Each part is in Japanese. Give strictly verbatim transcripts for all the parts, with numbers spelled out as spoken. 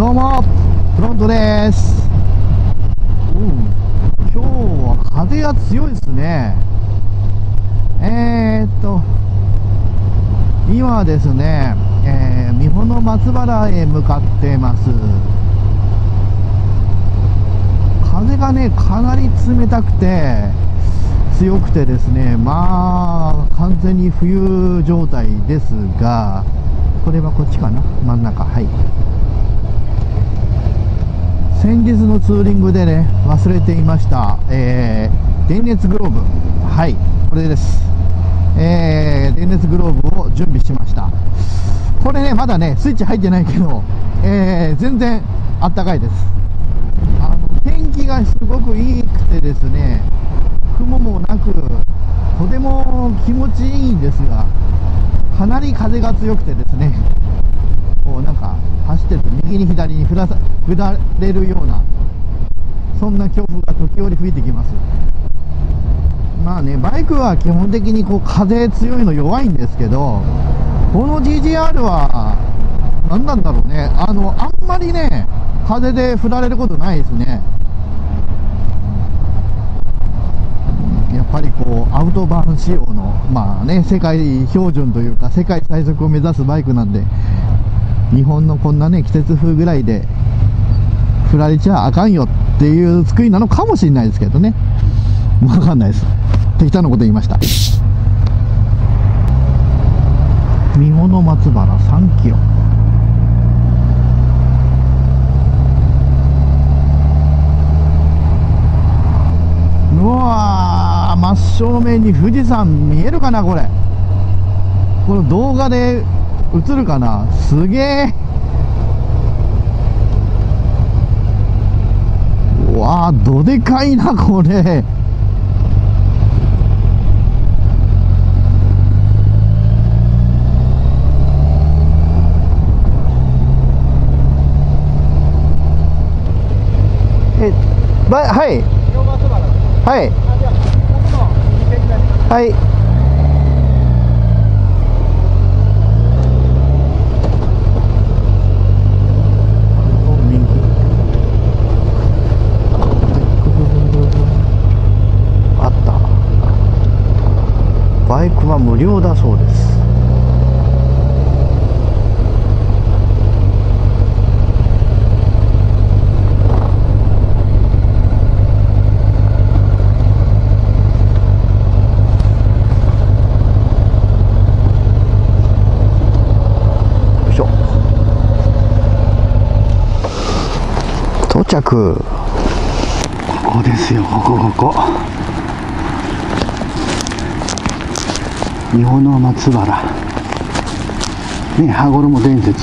どうもフロントです。うん、今日は風が強いですね。えー、っと今はですね、えー、三保の松原へ向かってます。風がねかなり冷たくて強くてですね、まあ完全に冬状態ですが、これはこっちかな、真ん中。はい、先日のツーリングでね忘れていました、えー、電熱グローブ。はい、これです。えー、電熱グローブを準備しました。これねまだねスイッチ入ってないけど、えー、全然あったかいです。あの天気がすごくいいくてですね、雲もなくとても気持ちいいんですが、かなり風が強くてですね、こうなんか走ってると右に左に振らさ振られるような、そんな強風が時折吹いてきます。まあね、バイクは基本的にこう風強いの弱いんですけど、この ジージーアール は何なんだろうね、あのあんまりね風で振られることないですね。やっぱりこうアウトバーン仕様の、まあね、世界標準というか世界最速を目指すバイクなんで、日本のこんなね季節風ぐらいで振られちゃあかんよっていう作りなのかもしれないですけどね、分かんないです。適当なこと言いました。三保の松原さんキロ。うわー、真正面に富士山見えるかな。これこの動画で映るかな。すげえ。うわー、どでかいなこれ。え、ば、はいはいはい。あった。バイクは無料だそうです。到着。ここですよ、ここここ三保の松原ね、羽衣伝説。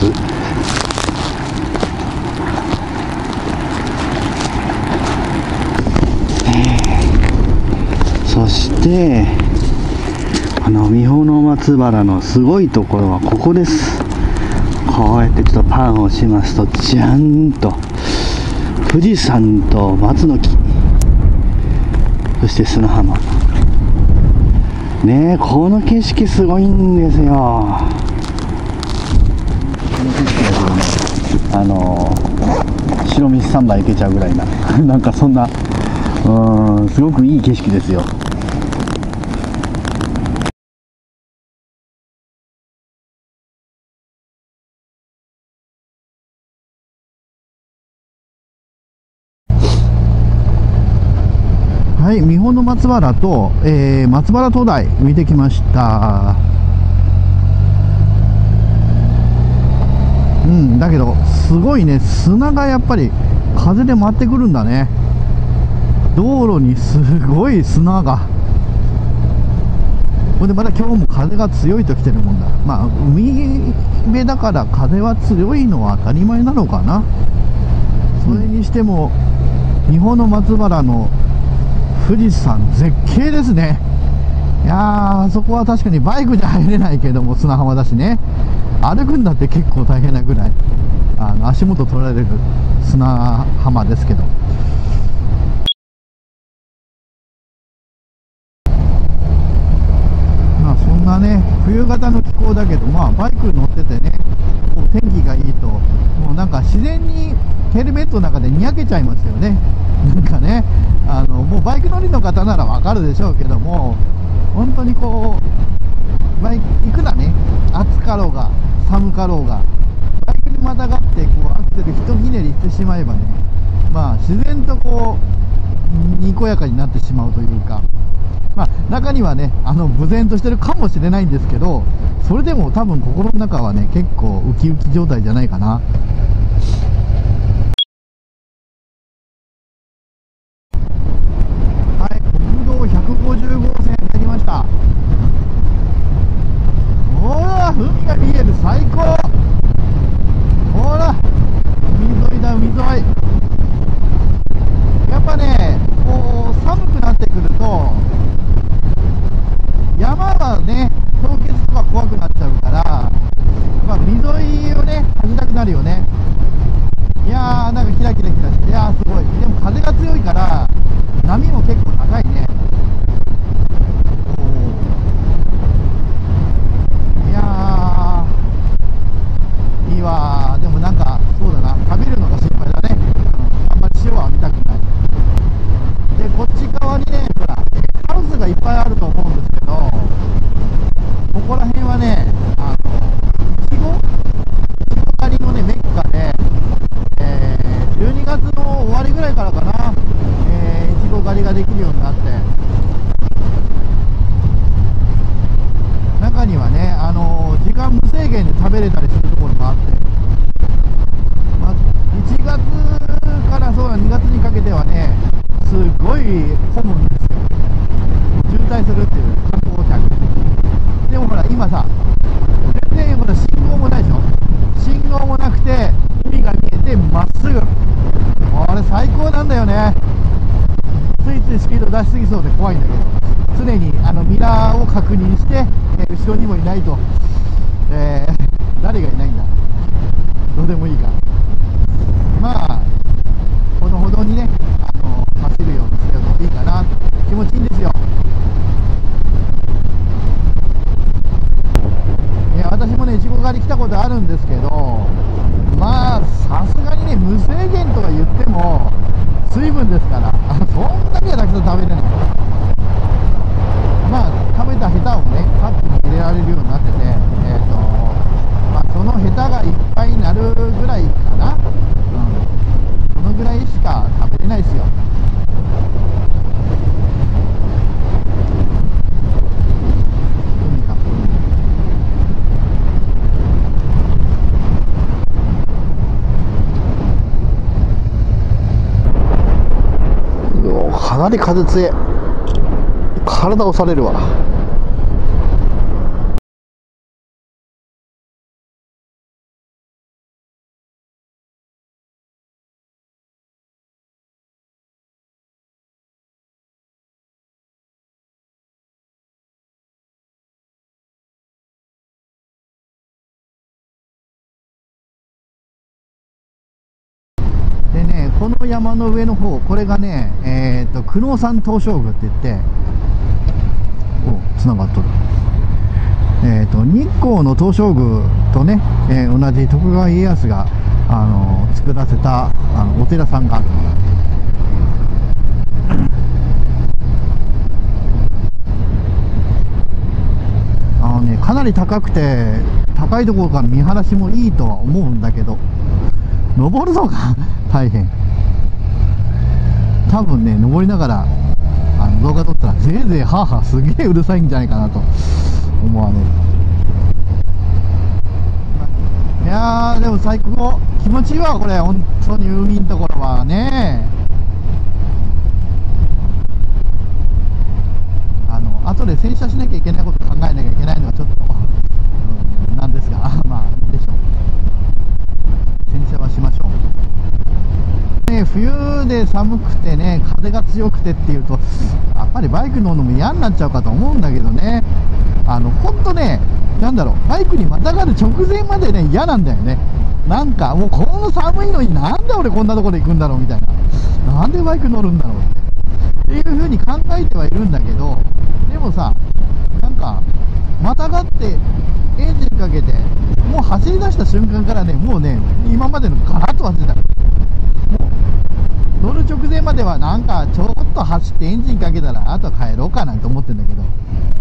そしてあの三保の松原のすごいところはここです。こうやってちょっとパンをしますと、じゃんと富士山と松の木、そして砂浜ねえ、この景色すごいんですよ。この景色ですよね、あの白道さんばい行けちゃうぐらいななんかそんな、うーん、すごくいい景色ですよ。はい、三保の松原と、えー、松原灯台見てきました。うん、だけどすごいね、砂がやっぱり風で舞ってくるんだね。道路にすごい砂が。ほんでまた今日も風が強いと来てるもんだ。まあ海辺だから風は強いのは当たり前なのかな。それにしても三保の松原の富士山絶景ですね。いやー、あそこは確かにバイクじゃ入れないけども砂浜だしね、歩くんだって結構大変なぐらいあの足元取られる砂浜ですけど、まあそんなね冬型の気候だけど、まあバイク乗っててね、こう天気がいいともうなんか自然にヘルメットの中でにやけちゃいますよね。なんかね、あのもうバイク乗りの方ならわかるでしょうけども、本当にこうバイクいくらね暑かろうが寒かろうがバイクにまたがってこうアクセルひとひねりしてしまえばね、まあ自然とこうにこやかになってしまうというか、まあ中にはねあの無然としてるかもしれないんですけど、それでも多分心の中はね結構ウキウキ状態じゃないかな。はい、国道ひゃくごじゅうごうせん入りました。ほら海が見える、最高。ほら海沿いだ、海沿い。やっぱねこう寒くなってくると山はね凍結とか怖くなっちゃうから、まあ、海沿いをね走りたくなるよね。いやーなんかキラキラキラして、いやーすごい。でも風が強いから波も結構高いね。いやーいいわー。でもなんかそうだな、食べるのが心配だね。あんまり塩は浴びたくない。でこっち側にねほらハウスがいっぱいあると思うんですけど、ここら辺はねあのいちごいちご狩りのねメッカで、えー、じゅうにがつの終わりぐらいからかな、えー、いちご狩りができるようになって、中にはねあの時間無制限で食べれたりするところもあって、まあ、いちがつからそうだにがつにかけてはねすごい混むんですよ。渋滞するっていう観光客。でもほら今さ全然ほら信号もないでしょ。信号もなくて海が見えてまっすぐ、これ最高なんだよね。ついついスピード出しすぎそうで怖いんだけど、常にあのミラーを確認して、えー、後ろにもいないと、えー、誰がいないんだ、どうでもいいから、まあほどほどにねあの走るようにするといいかな。気持ちいいんですよ。いや私もねいちご狩り来たことあるんですけど、まあさすがにね無制限とか言っても水分ですから、あそんなにはたくさん食べれない。まあ食べたヘタをねカップに入れられるようになってて、えーとまあ、そのヘタがいっぱいになるぐらいかな、うん、そのぐらいしか食べれないですよ。海かかなり風強い。体押されるわ。でね、この山の上の方、これがね、えーと、久能山東照宮って言って、お、つながっとる。えーと、日光の東照宮とね、えー、同じ徳川家康が、あのー、作らせたあのお寺さんがある。あのね、かなり高くて、高いところから見晴らしもいいとは思うんだけど、登るのが大変。多分ね登りながらあの動画撮ったらぜいぜいハーハーすげえうるさいんじゃないかなと思われる。いやーでも最高、気持ちいいわこれ。本当に海のところはね、あの後で洗車しなきゃいけないこと考えなきゃいけないのはちょっと、うん、なんですがまあでしょう、洗車はしましょうね。冬で寒くてね風が強くてっていうとやっぱりバイク乗るのも嫌になっちゃうかと思うんだけどね、あのほんとねなんだろう、バイクにまたがる直前までね嫌なんだよね。なんかもうこの寒いのになんで俺こんなところ行くんだろうみたいな、なんでバイク乗るんだろうっていうふうに考えてはいるんだけど、でもさなんかまたがってエンジンかけてももう走り出した瞬間からね、もうね、今までのガラッと忘れた。もう乗る直前まではなんかちょっと走ってエンジンかけたらあとは帰ろうかなんて思ってるんだけど、も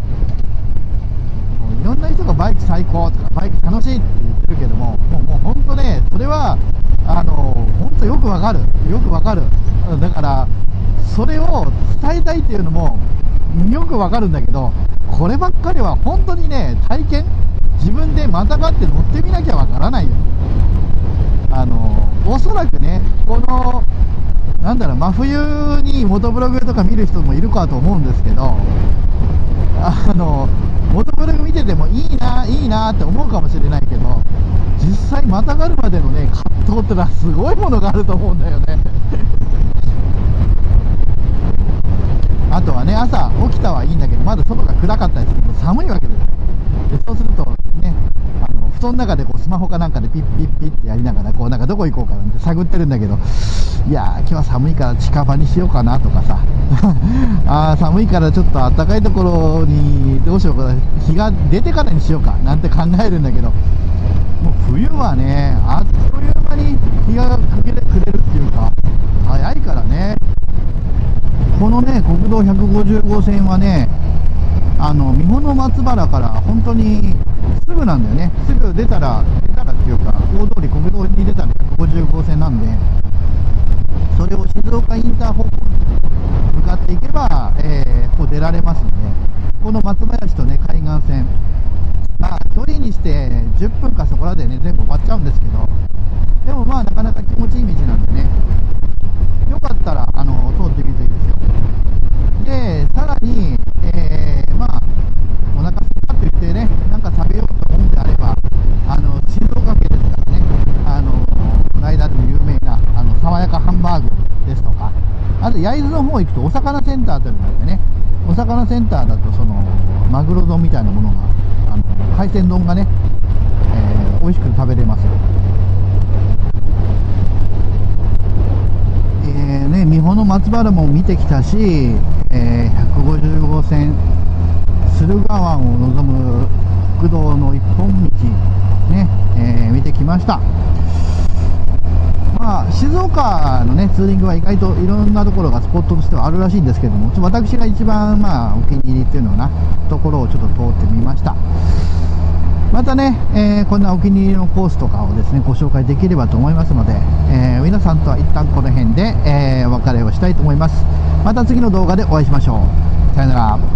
ういろんな人がバイク最高とかバイク楽しいって言ってるけども、もうもう本当ね、それはあの本当よくわかるよくわかる。だからそれを伝えたいっていうのもよくわかるんだけど、こればっかりは本当にね、体験自分でまたがって乗ってみなきゃわからないよ。あのおそらくね、このなんだろう、真冬にモトブログとか見る人もいるかと思うんですけど、あのモトブログ見ててもいいないいなって思うかもしれないけど、実際またがるまでのね葛藤ってのはすごいものがあると思うんだよね。あとはね、朝起きたはいいんだけど、まだ外が暗かったりすると寒いわけです。でそうするとね、あの布団の中でこうスマホかなんかでピッピッピッってやりながら、こうなんかどこ行こうかなんて探ってるんだけど、いやー今日は寒いから近場にしようかなとかさあー寒いからちょっと暖かいところにどうしようかな、日が出てからにしようかなんて考えるんだけど、もう冬はね、あっという間に日が暮れくれるっていうか、早いからね。このね国道ひゃくごじゅうごせんはね、あの三保松原から本当にすぐなんだよね。すぐ出たら出たらっていうか、大通り国道に出たらひゃくごじゅうごせんなんで、それを静岡インター方向に向かっていけば、えー、こう出られますので、この松林とね海岸線、まあ距離にしてじゅっぷんかそこらでね全部終わっちゃうんですけど、でもまあなかなか気持ちいい道なんでね、よかったらあの通ってみるといいですよ。でさらに、えー、まあお腹すいたって言ってね、なんか食べようと思うんであれば、あの静岡県ですからね、あのこの間でも有名なあの爽やかハンバーグですとか、あと焼津の方行くとお魚センターというのがあってね、お魚センターだとそのマグロ丼みたいなものが、あの海鮮丼がね、えー、美味しく食べれますよ。えーね、三保の松原も見てきたし、えー、ひゃくごじゅうごせん駿河湾を望む国道の一本道ね、えー、見てきました。まあ静岡のねツーリングは意外といろんなところがスポットとしてはあるらしいんですけども、私が一番まあお気に入りっていうのかなところをちょっと通ってみました。またね、えー、こんなお気に入りのコースとかをですねご紹介できればと思いますので、えー、皆さんとは一旦この辺で、えー、お別れをしたいと思います。また次の動画でお会いしましょう。さよなら。